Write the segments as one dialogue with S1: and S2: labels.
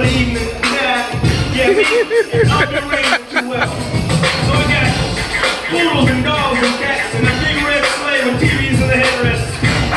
S1: evening. Yeah, me, I've been raised too well. So we got poodles and dogs and cats and a big red slave with TVs in the headrest.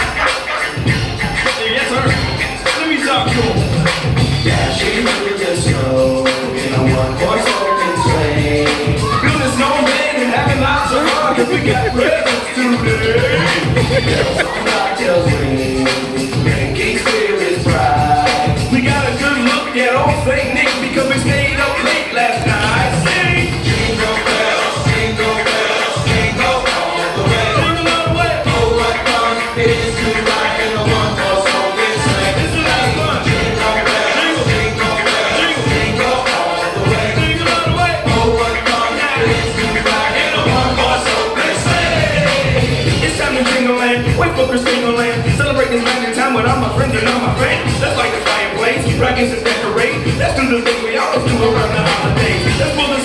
S1: Yes, sir. Let me talk to him.
S2: Dashing through the snow in a one-horse open sleigh.
S1: Building snowman and having lots of fun, 'cause we got presents today.
S2: Bells on cocktails ring, drinking spirits bright.
S1: We got a good look at old Saint Nick because we stayed up late last night. Sing!
S2: Jingle bells, jingle bells, jingle all the way.
S1: Jingle all the way!
S2: Oh, what fun it is to ride in a one-horse open sleigh.
S1: This is a lot of fun!
S2: Jingle bells, jingle bells, jingle all the way.
S1: Jingle all the way!
S2: Oh, what fun it is to ride in a one-horse open sleigh.
S1: It's time to jingle land, wait for Christina land. Celebrate this magic time with all my friends and all my friends. Let's light the fireplace, dragons and decorate. Let's do the thing we always do around the holidays. Let's pull the